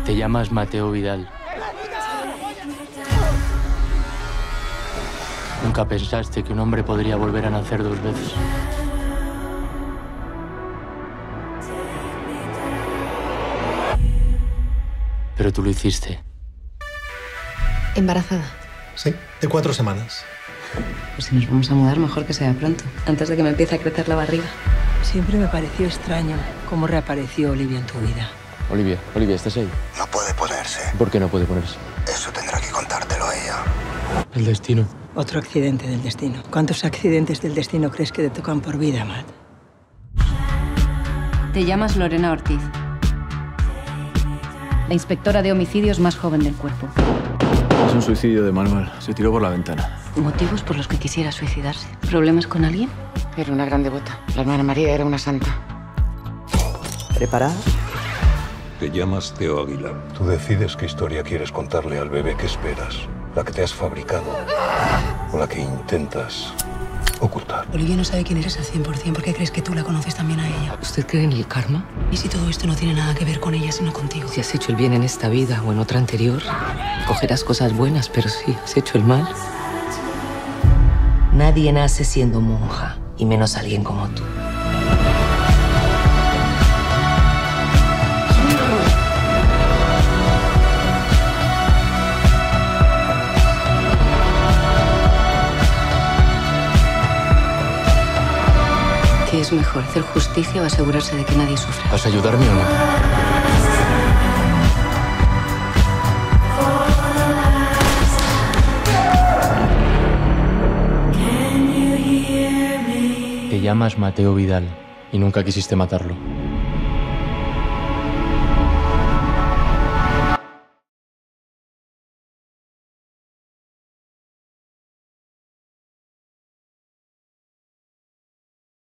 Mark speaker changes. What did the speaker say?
Speaker 1: Te llamas Mateo Vidal. Nunca pensaste que un hombre podría volver a nacer 2 veces. Pero tú lo hiciste.
Speaker 2: ¿Embarazada?
Speaker 3: Sí, de 4 semanas.
Speaker 2: Pues si nos vamos a mudar, mejor que sea pronto, antes de que me empiece a crecer la barriga.
Speaker 4: Siempre me pareció extraño cómo reapareció Olivia en tu vida.
Speaker 5: Olivia, ¿estás ahí?
Speaker 6: No puede ponerse.
Speaker 5: ¿Por qué no puede ponerse?
Speaker 6: Eso tendrá que contártelo ella.
Speaker 1: El destino.
Speaker 4: Otro accidente del destino. ¿Cuántos accidentes del destino crees que te tocan por vida, Matt?
Speaker 7: Te llamas Lorena Ortiz. La inspectora de homicidios más joven del cuerpo.
Speaker 5: Es un suicidio de manual. Se tiró por la ventana.
Speaker 7: ¿Motivos por los que quisiera suicidarse? ¿Problemas con alguien?
Speaker 2: Era una gran devota. La hermana María era una santa. ¿Preparada?
Speaker 6: Te llamas Teo Aguilar. Tú decides qué historia quieres contarle al bebé que esperas. La que te has fabricado o la que intentas ocultar.
Speaker 8: Olivia no sabe quién eres al 100%. ¿Por qué crees que tú la conoces también a ella?
Speaker 2: ¿Usted cree en el karma?
Speaker 8: ¿Y si todo esto no tiene nada que ver con ella, sino contigo?
Speaker 2: Si has hecho el bien en esta vida o en otra anterior, cogerás cosas buenas, pero si has hecho el mal... Nadie nace siendo monja, y menos alguien como tú.
Speaker 7: ¿Qué es mejor, hacer justicia o asegurarse de que nadie sufra?
Speaker 1: ¿Vas a ayudarme o no? Te llamas Mateo Vidal y nunca quisiste matarlo.